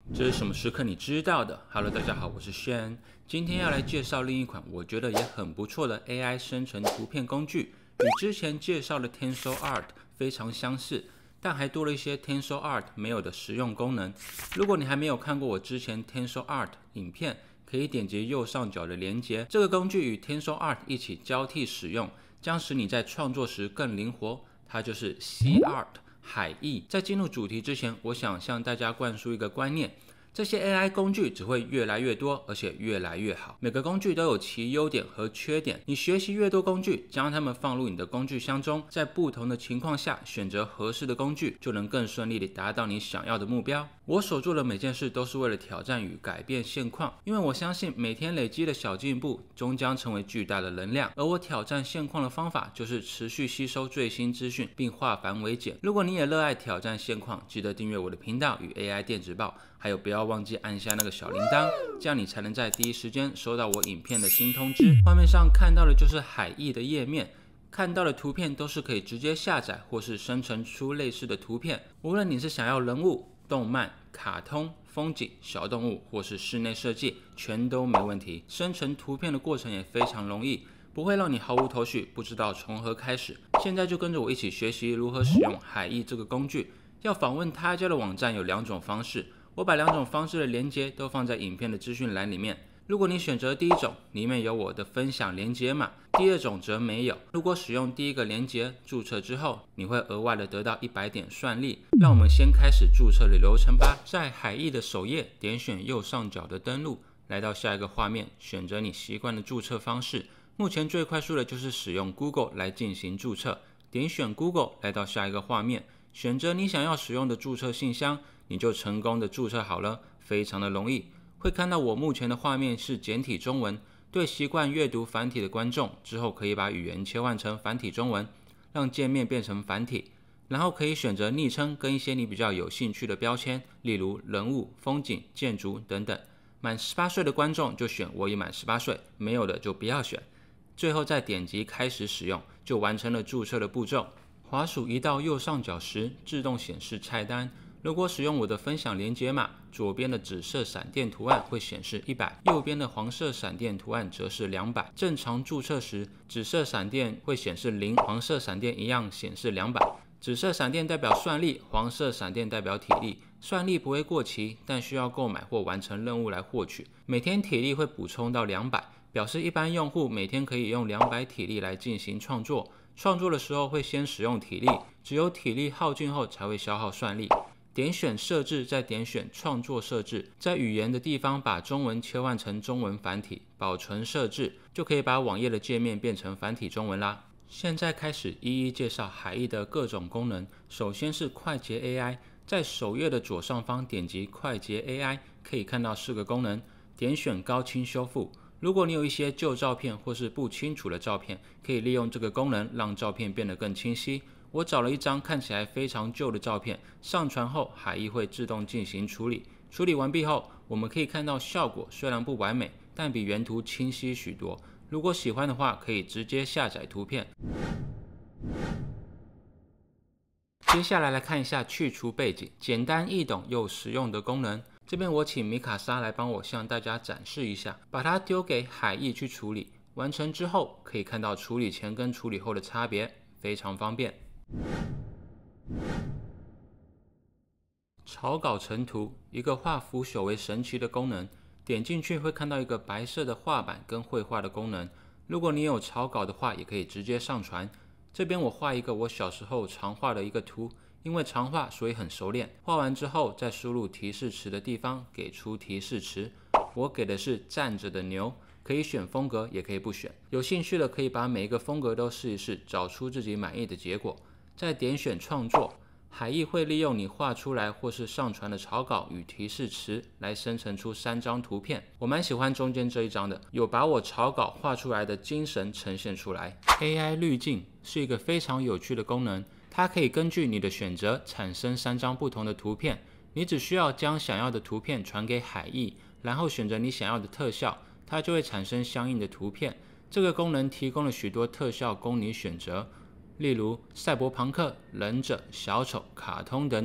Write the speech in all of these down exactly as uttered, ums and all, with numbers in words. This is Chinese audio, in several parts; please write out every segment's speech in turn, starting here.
这是什么时刻你知道的 ？Hello， 大家好，我是轩。今天要来介绍另一款我觉得也很不错的 A I 生成图片工具，与之前介绍的 TensorArt 非常相似，但还多了一些 TensorArt 没有的实用功能。如果你还没有看过我之前 TensorArt 影片，可以点击右上角的连结。这个工具与 TensorArt 一起交替使用，将使你在创作时更灵活。它就是 Seart。海艺。在进入主题之前，我想向大家灌输一个观念：这些 A I 工具只会越来越多，而且越来越好。每个工具都有其优点和缺点。你学习越多工具，将它们放入你的工具箱中，在不同的情况下选择合适的工具，就能更顺利地达到你想要的目标。我所做的每件事都是为了挑战与改变现况，因为我相信每天累积的小进步终将成为巨大的能量。而我挑战现况的方法就是持续吸收最新资讯，并化繁为简。如果你也热爱挑战现况，记得订阅我的频道与 A I 电子报，还有不要忘记按下那个小铃铛，这样你才能在第一时间收到我影片的新通知。画面上看到的就是海艺的页面，看到的图片都是可以直接下载或是生成出类似的图片。无论你是想要人物、动漫、卡通、风景、小动物或是室内设计，全都没问题。生成图片的过程也非常容易，不会让你毫无头绪，不知道从何开始。现在就跟着我一起学习如何使用海艺这个工具。要访问他家的网站有两种方式，我把两种方式的连结都放在影片的资讯栏里面。如果你选择第一种，里面有我的分享连结码，第二种则没有。如果使用第一个连结注册之后，你会额外的得到一百点算力。让我们先开始注册的流程吧。在海艺的首页，点选右上角的登录，来到下一个画面，选择你习惯的注册方式。目前最快速的就是使用 Google 来进行注册，点选 Google， 来到下一个画面，选择你想要使用的注册信箱，你就成功的注册好了，非常的容易。会看到我目前的画面是简体中文，对习惯阅读繁体的观众，之后可以把语言切换成繁体中文，让界面变成繁体，然后可以选择昵称跟一些你比较有兴趣的标签，例如人物、风景、建筑等等。满十八岁的观众就选我已满十八岁，没有的就不要选。最后再点击开始使用，就完成了注册的步骤。滑鼠移到右上角时，自动显示菜单。如果使用我的分享连结码，左边的紫色闪电图案会显示一百，右边的黄色闪电图案则是两百。正常注册时，紫色闪电会显示零，黄色闪电一样显示两百。紫色闪电代表算力，黄色闪电代表体力。算力不会过期，但需要购买或完成任务来获取。每天体力会补充到两百，表示一般用户每天可以用两百体力来进行创作。创作的时候会先使用体力，只有体力耗尽后才会消耗算力。点选设置，再点选创作设置，在语言的地方把中文切换成中文繁体，保存设置，就可以把网页的界面变成繁体中文啦。现在开始一一介绍海艺的各种功能。首先是快捷 A I， 在首页的左上方点击快捷 A I， 可以看到四个功能。点选高清修复，如果你有一些旧照片或是不清楚的照片，可以利用这个功能让照片变得更清晰。我找了一张看起来非常旧的照片，上传后海艺会自动进行处理。处理完毕后，我们可以看到效果虽然不完美，但比原图清晰许多。如果喜欢的话，可以直接下载图片。接下来来看一下去除背景，简单易懂又实用的功能。这边我请米卡莎来帮我向大家展示一下，把它丢给海艺去处理。完成之后，可以看到处理前跟处理后的差别，非常方便。草稿成图，一个化腐朽为神奇的功能。点进去会看到一个白色的画板跟绘画的功能。如果你有草稿的话，也可以直接上传。这边我画一个我小时候常画的一个图，因为常画所以很熟练。画完之后，在输入提示词的地方给出提示词。我给的是站着的牛，可以选风格，也可以不选。有兴趣的可以把每一个风格都试一试，找出自己满意的结果。再点选创作，海艺会利用你画出来或是上传的草稿与提示词来生成出三张图片。我蛮喜欢中间这一张的，有把我草稿画出来的精神呈现出来。A I 滤镜是一个非常有趣的功能，它可以根据你的选择产生三张不同的图片。你只需要将想要的图片传给海艺，然后选择你想要的特效，它就会产生相应的图片。这个功能提供了许多特效供你选择，例如赛博朋克、忍者、小丑、卡通等等，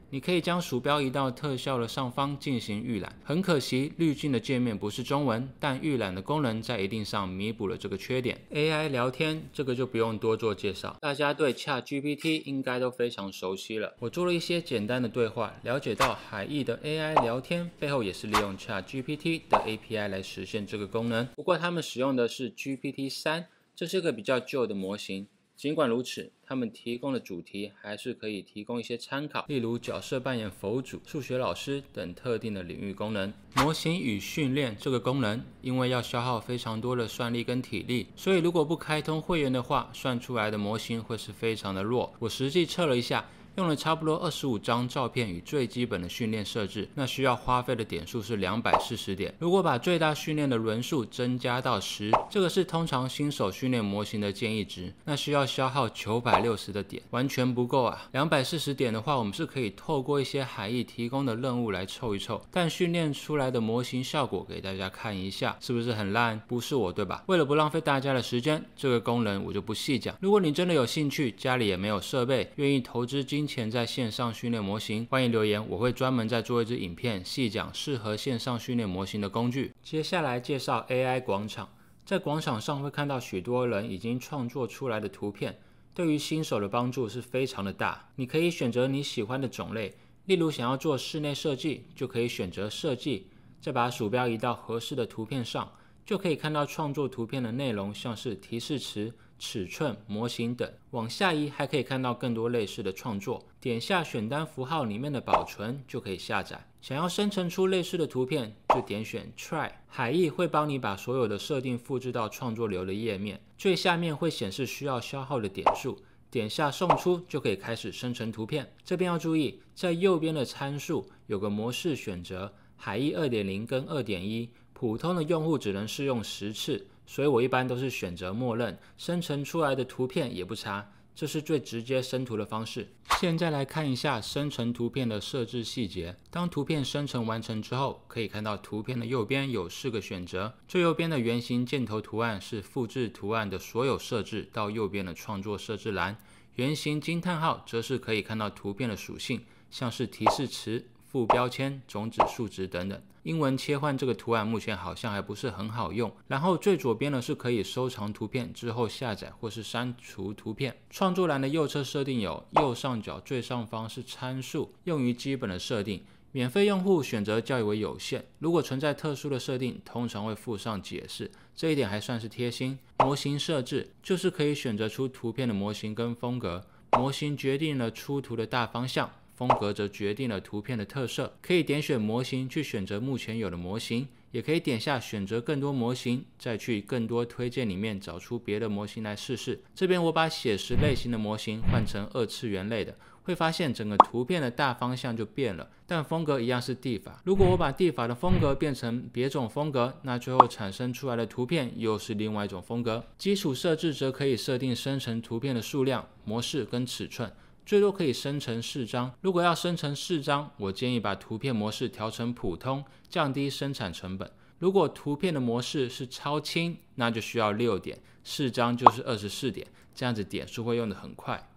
你可以将鼠标移到特效的上方进行预览。很可惜，滤镜的界面不是中文，但预览的功能在一定上弥补了这个缺点。A I 聊天这个就不用多做介绍，大家对 ChatGPT 应该都非常熟悉了。我做了一些简单的对话，了解到海翼的 A I 聊天背后也是利用 ChatGPT 的 A P I 来实现这个功能。不过他们使用的是 G P T 三，这是个比较旧的模型。尽管如此，他们提供的主题还是可以提供一些参考，例如角色扮演佛祖、数学老师等特定的领域功能。模型与训练这个功能，因为要消耗非常多的算力跟体力，所以如果不开通会员的话，算出来的模型会是非常的弱。我实际测了一下，用了差不多二十五张照片与最基本的训练设置，那需要花费的点数是两百四十点。如果把最大训练的轮数增加到十，这个是通常新手训练模型的建议值，那需要消耗九百六十的点，完全不够啊。两百四十点的话，我们是可以透过一些海翼提供的任务来凑一凑，但训练出来的模型效果给大家看一下，是不是很烂？不是我对吧？为了不浪费大家的时间，这个功能我就不细讲。如果你真的有兴趣，家里也没有设备，愿意投资金钱在线上训练模型，欢迎留言，我会专门再做一支影片，细讲适合线上训练模型的工具。接下来介绍 A I 广场，在广场上会看到许多人已经创作出来的图片，对于新手的帮助是非常的大。你可以选择你喜欢的种类，例如想要做室内设计，就可以选择设计，再把鼠标移到合适的图片上，就可以看到创作图片的内容，像是提示词、尺寸、模型等。往下移还可以看到更多类似的创作，点下选单符号里面的保存就可以下载。想要生成出类似的图片，就点选 Try， 海翼会帮你把所有的设定复制到创作流的页面，最下面会显示需要消耗的点数，点下送出就可以开始生成图片。这边要注意，在右边的参数有个模式选择，海翼 二点零 跟 二点一， 普通的用户只能试用十次，所以我一般都是选择默认，生成出来的图片也不差，这是最直接生图的方式。现在来看一下生成图片的设置细节。当图片生成完成之后，可以看到图片的右边有四个选择，最右边的圆形箭头图案是复制图案的所有设置到右边的创作设置栏，圆形惊叹号则是可以看到图片的属性，像是提示词、副标签、种子数值等等。英文切换这个图案目前好像还不是很好用。然后最左边呢是可以收藏图片之后下载或是删除图片。创作栏的右侧设定有右上角最上方是参数，用于基本的设定。免费用户选择较为有限，如果存在特殊的设定，通常会附上解释，这一点还算是贴心。模型设置就是可以选择出图片的模型跟风格，模型决定了出图的大方向，风格则决定了图片的特色。可以点选模型去选择目前有的模型，也可以点下选择更多模型，再去更多推荐里面找出别的模型来试试。这边我把写实类型的模型换成二次元类的，会发现整个图片的大方向就变了，但风格一样是地法。如果我把地法的风格变成别种风格，那最后产生出来的图片又是另外一种风格。基础设置则可以设定生成图片的数量、模式跟尺寸，最多可以生成四张。如果要生成四张，我建议把图片模式调成普通，降低生产成本。如果图片的模式是超轻，那就需要六点，四张就是二十四点，这样子点数会用得很快。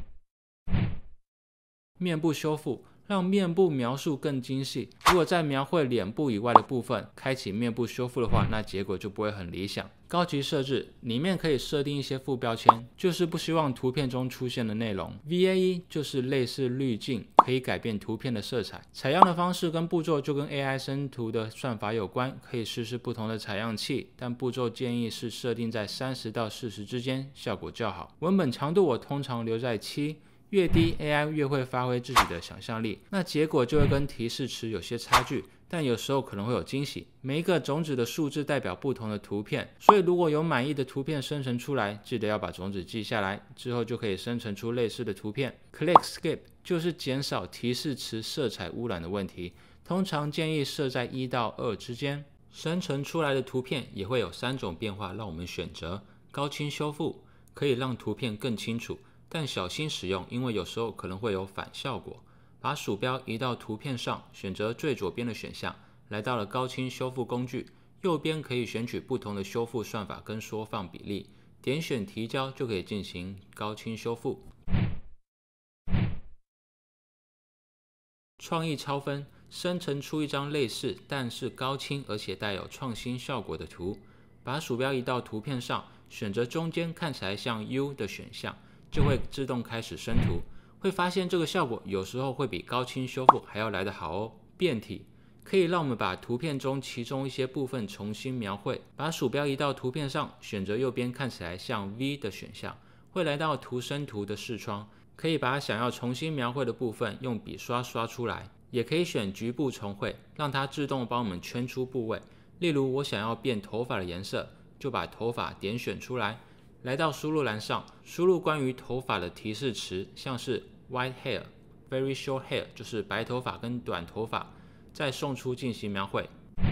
面部修复让面部描述更精细。如果在描绘脸部以外的部分开启面部修复的话，那结果就不会很理想。高级设置里面可以设定一些副标签，就是不希望图片中出现的内容。 V A E 就是类似滤镜，可以改变图片的色彩。采样的方式跟步骤就跟 A I 生图的算法有关，可以试试不同的采样器，但步骤建议是设定在三十到四十之间，效果较好。文本强度我通常留在七，越低 A I 越会发挥自己的想象力，那结果就会跟提示词有些差距，但有时候可能会有惊喜。每一个种子的数字代表不同的图片，所以如果有满意的图片生成出来，记得要把种子记下来，之后就可以生成出类似的图片。 Click Skip 就是减少提示词色彩污染的问题，通常建议设在一到二之间。生成出来的图片也会有三种变化让我们选择。高清修复可以让图片更清楚，但小心使用，因为有时候可能会有反效果。把鼠标移到图片上，选择最左边的选项，来到了高清修复工具，右边可以选取不同的修复算法跟缩放比例，点选提交就可以进行高清修复。 创意超分，生成出一张类似但是高清而且带有创新效果的图。把鼠标移到图片上，选择中间看起来像 U 的选项，就会自动开始生图。会发现这个效果有时候会比高清修复还要来得好哦。变体可以让我们把图片中其中一些部分重新描绘。把鼠标移到图片上，选择右边看起来像 V 的选项，会来到图生图的视窗，可以把想要重新描绘的部分用笔刷刷出来。也可以选局部重绘，让它自动帮我们圈出部位。例如我想要变头发的颜色，就把头发点选出来，来到输入栏上，输入关于头发的提示词，像是 white hair、very short hair 就是白头发跟短头发，再送出进行描绘。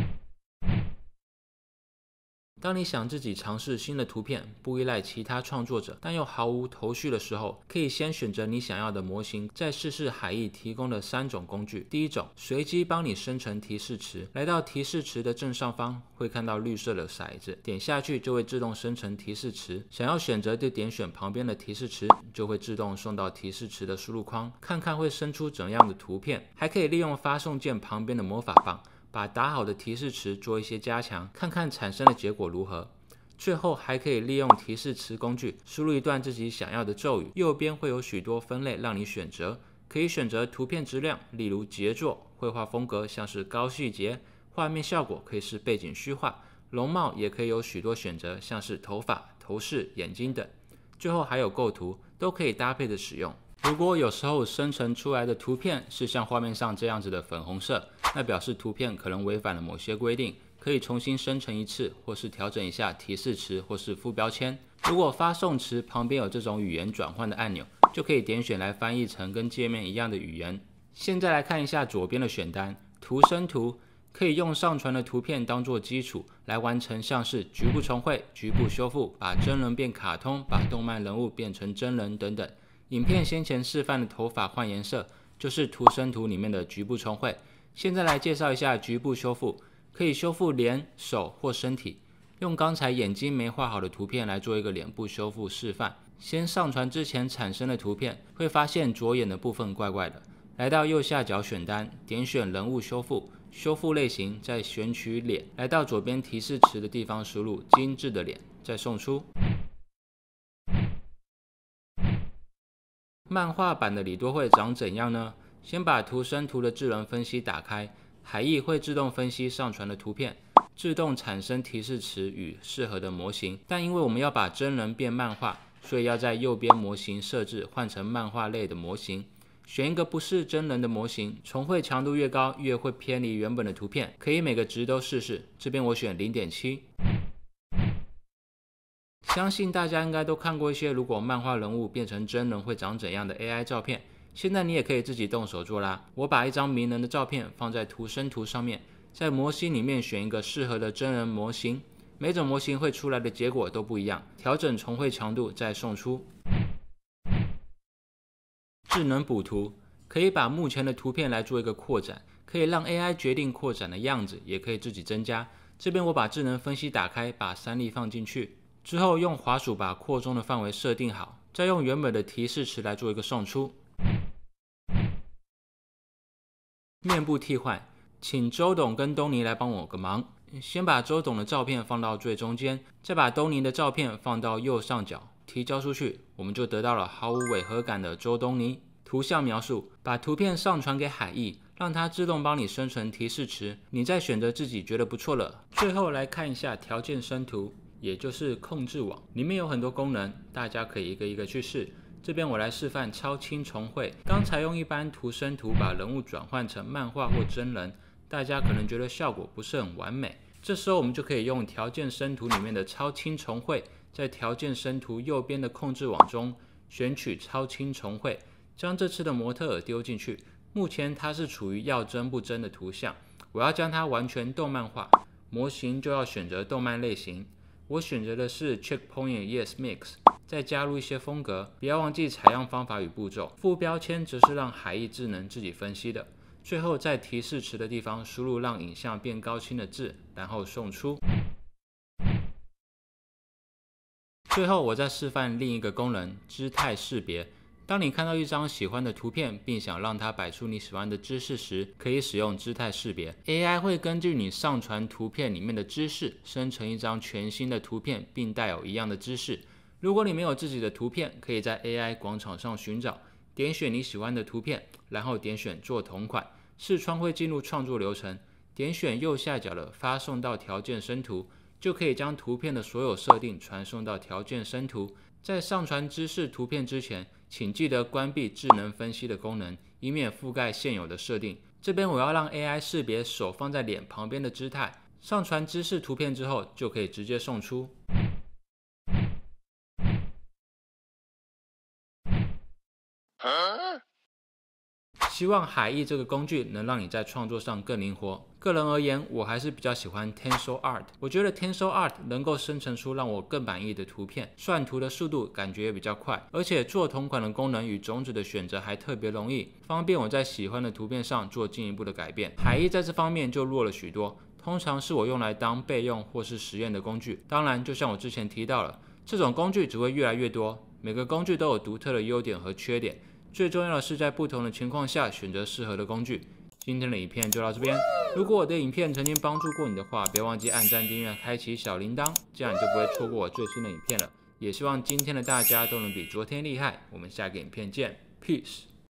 当你想自己尝试新的图片，不依赖其他创作者，但又毫无头绪的时候，可以先选择你想要的模型，再试试海艺提供的三种工具。第一种，随机帮你生成提示词，来到提示词的正上方，会看到绿色的骰子，点下去就会自动生成提示词。想要选择就点选旁边的提示词，就会自动送到提示词的输入框，看看会生出怎样的图片。还可以利用发送键旁边的魔法棒，把打好的提示词做一些加强，看看产生的结果如何。最后还可以利用提示词工具输入一段自己想要的咒语，右边会有许多分类让你选择，可以选择图片质量，例如杰作，绘画风格像是高细节，画面效果可以是背景虚化，容貌也可以有许多选择，像是头发、头饰、眼睛等。最后还有构图，都可以搭配的使用。如果有时候生成出来的图片是像画面上这样子的粉红色，那表示图片可能违反了某些规定，可以重新生成一次，或是调整一下提示词或是副标签。如果发送词旁边有这种语言转换的按钮，就可以点选来翻译成跟界面一样的语言。现在来看一下左边的选单，图生图，可以用上传的图片当作基础来完成像是局部重绘、局部修复、把真人变卡通、把动漫人物变成真人等等。影片先前示范的头发换颜色，就是图生图里面的局部重绘。现在来介绍一下局部修复，可以修复脸、手或身体。用刚才眼睛没画好的图片来做一个脸部修复示范。先上传之前产生的图片，会发现左眼的部分怪怪的。来到右下角选单，点选人物修复，修复类型，再选取脸。来到左边提示词的地方输入精致的脸，再送出。漫画版的李多惠长怎样呢？先把图生图的智能分析打开，海艺会自动分析上传的图片，自动产生提示词与适合的模型。但因为我们要把真人变漫画，所以要在右边模型设置换成漫画类的模型，选一个不是真人的模型，重绘强度越高，越会偏离原本的图片，可以每个值都试试。这边我选 零点七。相信大家应该都看过一些如果漫画人物变成真人会长怎样的 A I 照片，现在你也可以自己动手做啦。我把一张名人的照片放在图生图上面，在模型里面选一个适合的真人模型，每种模型会出来的结果都不一样，调整重绘强度再送出。智能补图可以把目前的图片来做一个扩展，可以让 A I 决定扩展的样子，也可以自己增加。这边我把智能分析打开，把三例放进去之后，用滑鼠把扩充的范围设定好，再用原本的提示词来做一个送出。面部替换，请周董跟东尼来帮我个忙。先把周董的照片放到最中间，再把东尼的照片放到右上角，提交出去，我们就得到了毫无违和感的周东尼。图像描述，把图片上传给海艺，让它自动帮你生成提示词，你再选择自己觉得不错了。最后来看一下条件生图，也就是控制网，里面有很多功能，大家可以一个一个去试。这边我来示范超轻重绘。刚才用一般图生图把人物转换成漫画或真人，大家可能觉得效果不是很完美。这时候我们就可以用条件生图里面的超轻重绘，在条件生图右边的控制网中选取超轻重绘，将这次的模特儿丢进去。目前它是处于要真不真的图像，我要将它完全动漫化，模型就要选择动漫类型。我选择的是 Checkpoint Yes Mix， 再加入一些风格，不要忘记采样方法与步骤。副标签则是让海艺智能自己分析的。最后在提示词的地方输入让影像变高清的字，然后送出。最后我再示范另一个功能，姿态识别。 当你看到一张喜欢的图片，并想让它摆出你喜欢的姿势时，可以使用姿态识别。A I 会根据你上传图片里面的姿势，生成一张全新的图片，并带有一样的姿势。如果你没有自己的图片，可以在 A I 广场上寻找，点选你喜欢的图片，然后点选做同款。视窗会进入创作流程，点选右下角的发送到条件生图，就可以将图片的所有设定传送到条件生图。在上传姿势图片之前，请记得关闭智能分析的功能，以免覆盖现有的设定。这边我要让 A I 识别手放在脸旁边的姿态，上传姿势图片之后，就可以直接送出。希望海艺这个工具能让你在创作上更灵活。个人而言，我还是比较喜欢 TensorArt。我觉得 TensorArt 能够生成出让我更满意的图片，算图的速度感觉也比较快，而且做同款的功能与种子的选择还特别容易，方便我在喜欢的图片上做进一步的改变。海艺在这方面就弱了许多，通常是我用来当备用或是实验的工具。当然，就像我之前提到了，这种工具只会越来越多，每个工具都有独特的优点和缺点。最重要的是在不同的情况下选择适合的工具。今天的影片就到这边。如果我的影片曾经帮助过你的话，别忘记按赞、订阅、开启小铃铛，这样你就不会错过我最新的影片了。也希望今天的大家都能比昨天厉害。我们下个影片见 ，Peace。